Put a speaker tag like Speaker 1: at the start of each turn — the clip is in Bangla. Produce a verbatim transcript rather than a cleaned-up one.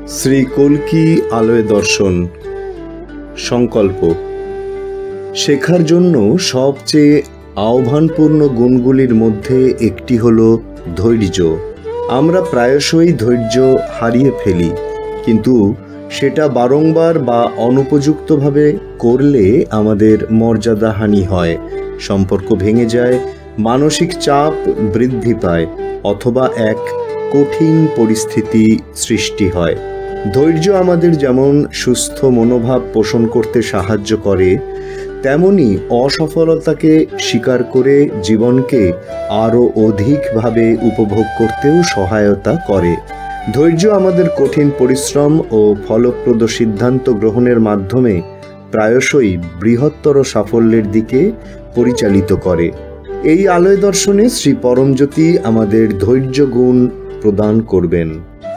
Speaker 1: শ্রী কল্কি আলয় দর্শন সংকল্প। শেখার জন্য সবচেয়ে আহ্বানপূর্ণ গুণগুলির মধ্যে একটি হলো ধৈর্য। আমরা প্রায়শই ধৈর্য হারিয়ে ফেলি, কিন্তু সেটা বারংবার বা অনুপযুক্তভাবে করলে আমাদের মর্যাদাহানি হয়, সম্পর্ক ভেঙে যায়, মানসিক চাপ বৃদ্ধি পায় অথবা এক কঠিন পরিস্থিতি সৃষ্টি হয়। ধৈর্য আমাদের যেমন সুস্থ মনোভাব পোষণ করতে সাহায্য করে, তেমনি অসফলতাকে স্বীকার করে জীবনকে আরও অধিকভাবে উপভোগ করতেও সহায়তা করে। ধৈর্য আমাদের কঠিন পরিশ্রম ও ফলপ্রদ সিদ্ধান্ত গ্রহণের মাধ্যমে প্রায়শই বৃহত্তর সাফল্যের দিকে পরিচালিত করে। এই আলয় দর্শনে শ্রী পরমজ্যোতি আমাদের ধৈর্য গুণ প্রদান করবেন।